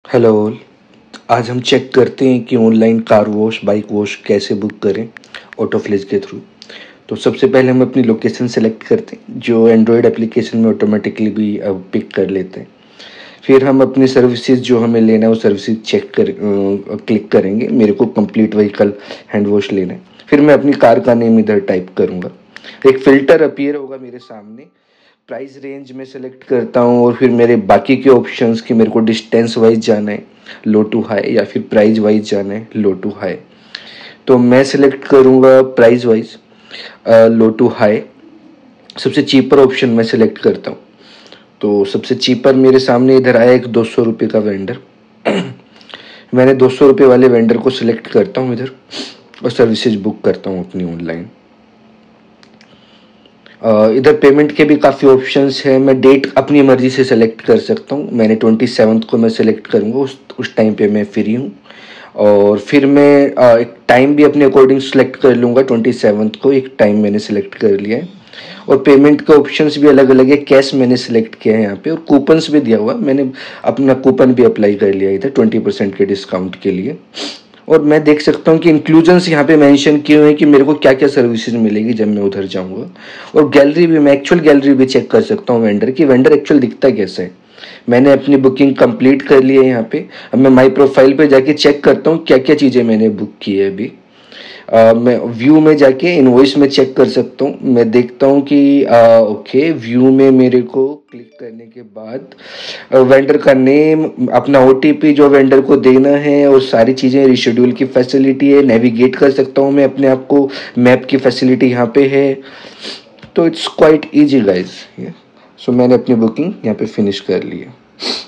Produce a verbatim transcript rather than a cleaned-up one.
Hello all. आज हम check करते हैं कि online car wash bike wash कैसे बुक करें ऑटोफ्लिज के थ्रू। तो सबसे पहले हम अपनी लोकेशन सेलेक्ट करते हैं जो एंड्रॉयड एप्लीकेशन में ऑटोमेटिकली भी अब पिक कर लेते हैं। फिर हम अपनी सर्विसेज जो हमें लेना है वो सर्विसेज चेक कर क्लिक करेंगे। मेरे को कंप्लीट व्हीकल हैंड वॉश लेना है। फिर मैं अपनी कार का नेम इधर टाइप करूँगा। एक फ़िल्टर अपीयर होगा मेरे सामने। प्राइस रेंज में सेलेक्ट करता हूँ और फिर मेरे बाकी के ऑप्शंस कि मेरे को डिस्टेंस वाइज जाना है लो टू हाई या फिर प्राइस वाइज जाना है लो टू हाई। तो मैं सेलेक्ट करूँगा price wise low to high. सबसे चीपर ऑप्शन मैं सेलेक्ट करता हूँ। तो सबसे चीपर मेरे सामने इधर आया एक दो सौ रुपये का वेंडर। मैंने दो सौ रुपये वाले वेंडर को सिलेक्ट करता हूँ इधर और सर्विसेज बुक करता हूँ अपनी ऑनलाइन। इधर पेमेंट के भी काफ़ी ऑप्शंस हैं। मैं डेट अपनी मर्ज़ी से सेलेक्ट कर सकता हूँ। मैंने ट्वेंटी सेवन्थ को मैं सेलेक्ट करूँगा, उस उस टाइम पे मैं फ्री हूँ। और फिर मैं एक टाइम भी अपने अकॉर्डिंग सेलेक्ट कर लूँगा। ट्वेंटी सेवन्थ को एक टाइम मैंने सेलेक्ट कर लिया है। और पेमेंट के ऑप्शंस भी अलग अलग है। कैश मैंने सेलेक्ट किया है यहाँ पे और कूपन्स भी दिया हुआ। मैंने अपना कूपन भी अप्लाई कर लिया इधर ट्वेंटी परसेंट के डिस्काउंट के लिए। और मैं देख सकता हूँ कि इंक्लूजन्स यहाँ पे मेंशन किए हुए हैं कि मेरे को क्या क्या सर्विसेज मिलेगी जब मैं उधर जाऊँगा। और गैलरी भी, मैं एक्चुअल गैलरी भी चेक कर सकता हूँ वेंडर की, वेंडर एक्चुअल दिखता कैसे है। मैंने अपनी बुकिंग कंप्लीट कर ली है यहाँ पे। अब मैं माई प्रोफाइल पे जाके चेक करता हूँ क्या क्या चीज़ें मैंने बुक की है अभी। Uh, मैं व्यू में जाके इनवॉइस में चेक कर सकता हूँ। मैं देखता हूँ कि ओके व्यू में मेरे को क्लिक करने के बाद वेंडर का नेम, अपना ओटीपी जो वेंडर को देना है और सारी चीज़ें, रिशेड्यूल की फैसिलिटी है, नेविगेट कर सकता हूँ मैं अपने आप को, मैप की फैसिलिटी यहाँ पे है। तो it's quite easy guys. So मैंने अपनी बुकिंग यहाँ पे फिनिश कर ली है।